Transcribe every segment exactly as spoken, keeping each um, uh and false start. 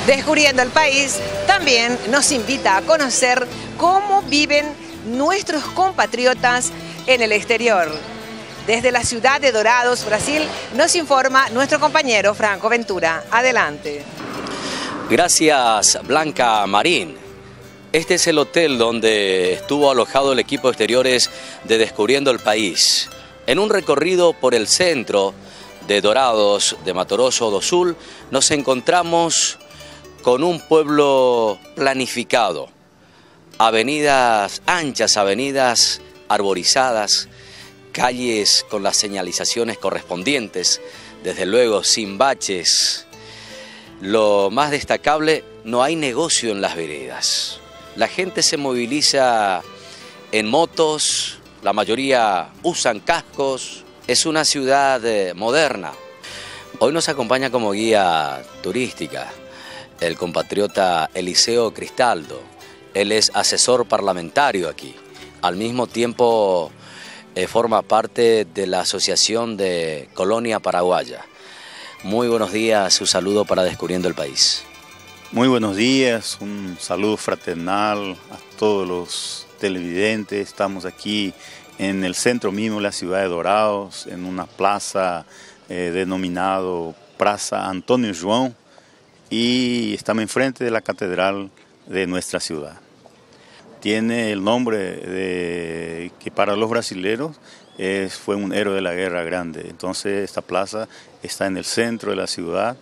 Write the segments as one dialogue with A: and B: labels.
A: Descubriendo el país también nos invita a conocer cómo viven nuestros compatriotas en el exterior. Desde la ciudad de Dourados, Brasil, nos informa nuestro compañero Franco Ventura. Adelante.
B: Gracias, Blanca Marín. Este es el hotel donde estuvo alojado el equipo de exteriores de Descubriendo el País. En un recorrido por el centro de Dourados, de Mato Grosso do Sul, nos encontramos con un pueblo planificado. Avenidas anchas, avenidas arborizadas, calles con las señalizaciones correspondientes, desde luego sin baches. Lo más destacable, no hay negocio en las veredas. La gente se moviliza en motos, la mayoría usan cascos. Es una ciudad eh, moderna. Hoy nos acompaña como guía turística el compatriota Eliseo Cristaldo. Él es asesor parlamentario aquí. Al mismo tiempo eh, forma parte de la Asociación de Colonia Paraguaya. Muy buenos días, un saludo para Descubriendo el País.
C: Muy buenos días, un saludo fraternal a todos los televidentes. Estamos aquí en el centro mismo de la ciudad de Dourados, en una plaza eh, denominado Praça Antônio João, y estamos enfrente de la catedral de nuestra ciudad. Tiene el nombre de que para los brasileños es, fue un héroe de la Guerra Grande. Entonces esta plaza está en el centro de la ciudad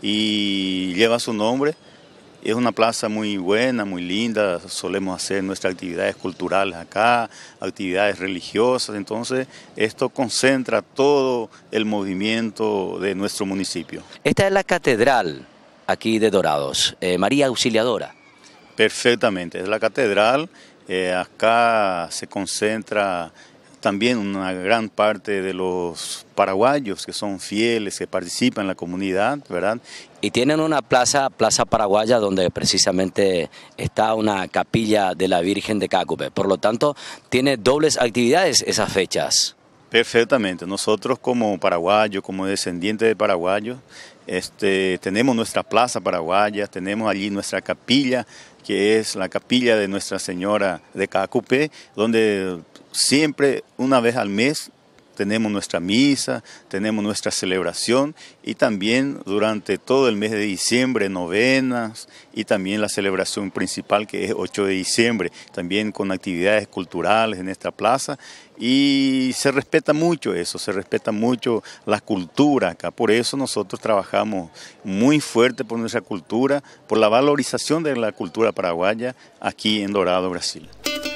C: y lleva su nombre. Es una plaza muy buena, muy linda, solemos hacer nuestras actividades culturales acá, actividades religiosas, entonces esto concentra todo el movimiento de nuestro municipio.
B: Esta es la catedral aquí de Dourados, eh, María Auxiliadora.
C: Perfectamente, es la catedral, eh, acá se concentra también una gran parte de los paraguayos que son fieles, que participan en la comunidad, ¿verdad?
B: Y tienen una plaza, Plaza Paraguaya, donde precisamente está una capilla de la Virgen de Cacupe. Por lo tanto, tiene dobles actividades esas fechas.
C: Perfectamente. Nosotros como paraguayos, como descendientes de paraguayos, este, tenemos nuestra Plaza Paraguaya, tenemos allí nuestra capilla, que es la capilla de Nuestra Señora de Cacupe, donde siempre, una vez al mes, tenemos nuestra misa, tenemos nuestra celebración y también durante todo el mes de diciembre, novenas y también la celebración principal que es ocho de diciembre, también con actividades culturales en esta plaza y se respeta mucho eso, se respeta mucho la cultura acá, por eso nosotros trabajamos muy fuerte por nuestra cultura, por la valorización de la cultura paraguaya aquí en Dourados, Brasil.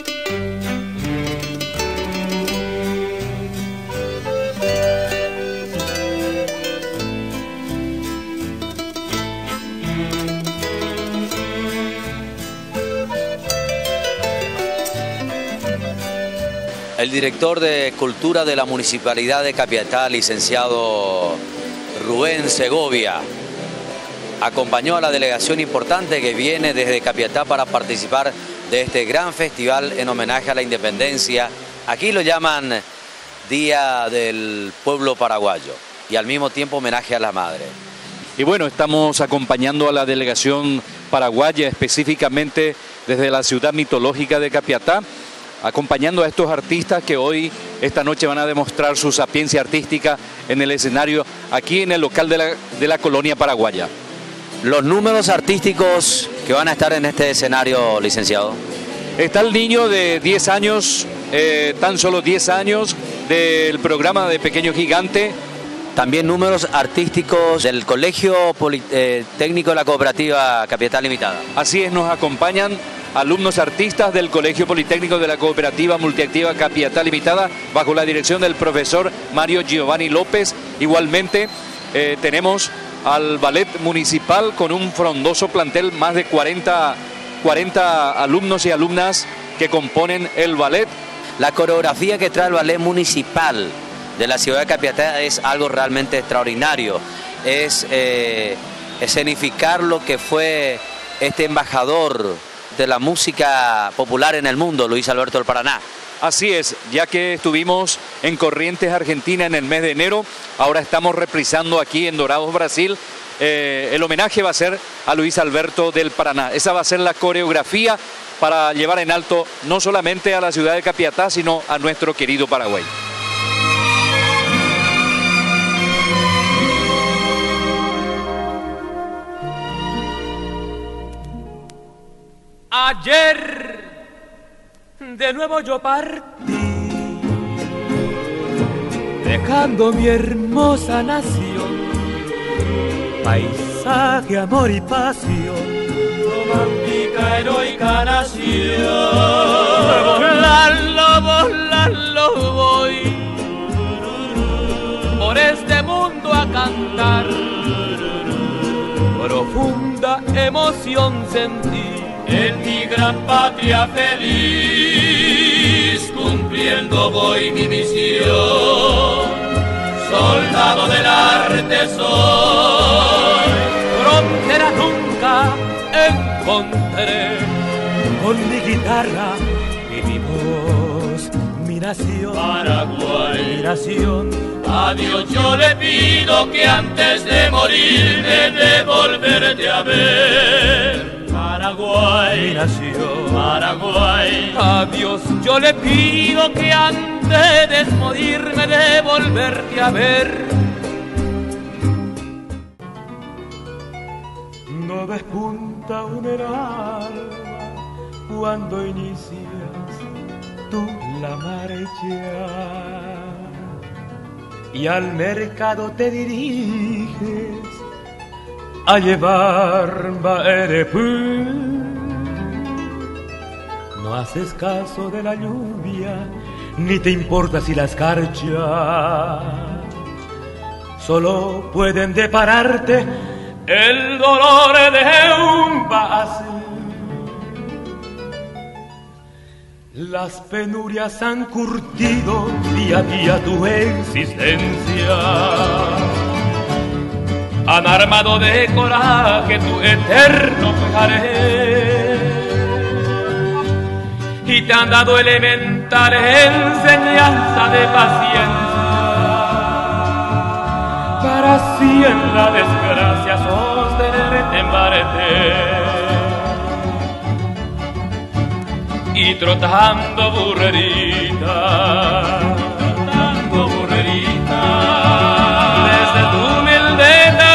B: El director de Cultura de la Municipalidad de Capiatá, licenciado Rubén Segovia, acompañó a la delegación importante que viene desde Capiatá para participar de este gran festival en homenaje a la independencia. Aquí lo llaman Día del Pueblo Paraguayo y al mismo tiempo homenaje a la madre.
D: Y bueno, estamos acompañando a la delegación paraguaya, específicamente desde la ciudad mitológica de Capiatá, acompañando a estos artistas que hoy, esta noche, van a demostrar su sapiencia artística en el escenario aquí en el local de la, de la Colonia Paraguaya.
B: Los números artísticos que van a estar en este escenario, licenciado.
D: Está el niño de diez años, eh, tan solo diez años, del programa de Pequeño Gigante.
B: También números artísticos del Colegio Politécnico de la Cooperativa Capiatá Limitada.
D: Así es, nos acompañan alumnos artistas del Colegio Politécnico de la Cooperativa Multiactiva Capiatá Limitada, bajo la dirección del profesor Mario Giovanni López. Igualmente eh, tenemos al ballet municipal con un frondoso plantel, más de cuarenta, cuarenta alumnos y alumnas que componen el ballet.
B: La coreografía que trae el ballet municipal de la ciudad de Capiatá es algo realmente extraordinario. Es eh, escenificar lo que fue este embajador de la música popular en el mundo, Luis Alberto del Paraná.
D: Así es, ya que estuvimos en Corrientes, Argentina en el mes de enero, ahora estamos reprisando aquí en Dourados, Brasil, eh, el homenaje va a ser a Luis Alberto del Paraná. Esa va a ser la coreografía para llevar en alto no solamente a la ciudad de Capiatá, sino a nuestro querido Paraguay.
E: Ayer de nuevo yo partí, dejando mi hermosa nación, paisaje, amor y pasión, romántica, heroica nación. Volando, volando voy por este mundo a cantar, profunda emoción sentí en mi gran patria feliz, cumpliendo voy mi misión. Soldado del arte soy, frontera nunca encontré. Con mi guitarra y mi voz, mi nación, Paraguay, mi nación. A Dios yo le pido que antes de morirme de volverte a ver. Paraguay, mi nación, Paraguay. A Dios yo le pido que antes de morirme de volverte a ver. No despunta un el alma cuando inicias tú la marcha y al mercado te diriges a llevar baerepú. No haces caso de la lluvia, ni te importa si la escarcha. Solo pueden depararte el dolor de un vacío. Las penurias han curtido día a día tu existencia, han armado de coraje tu eterno pejaré y te han dado elemental enseñanza de paciencia para así en la desgracia sostenerte en barete y trotando burrerita, trotando burrerita desde tu humilde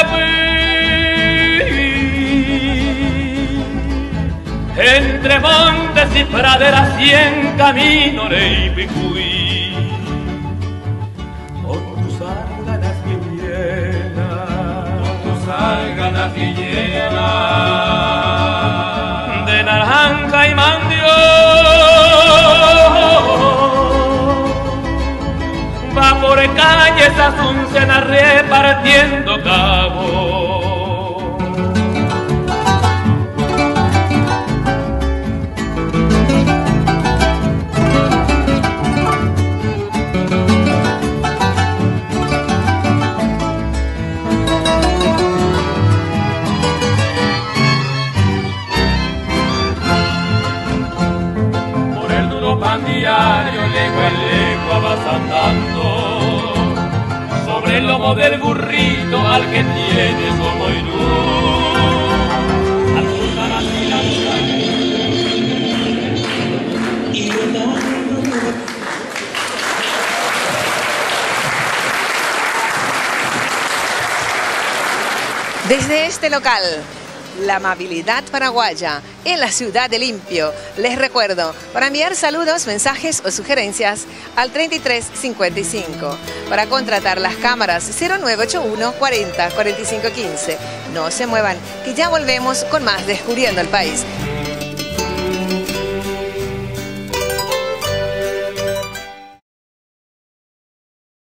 E: entre montes y praderas y en camino de Ibicuí, con tus árganas que llenas, con tus árganas que llenas de naranja y mandio, va por calles Azucena repartiendo cabo. Diario, legua en legua vas andando sobre el lomo del burrito al que tienes como irú. Al cruzar así la y
A: desde este local, la amabilidad paraguaya en la ciudad de Limpio. Les recuerdo, para enviar saludos, mensajes o sugerencias al treinta y tres cincuenta y cinco. Para contratar las cámaras cero nueve ocho uno cuarenta cuarenta y cinco quince. No se muevan, que ya volvemos con más Descubriendo el País.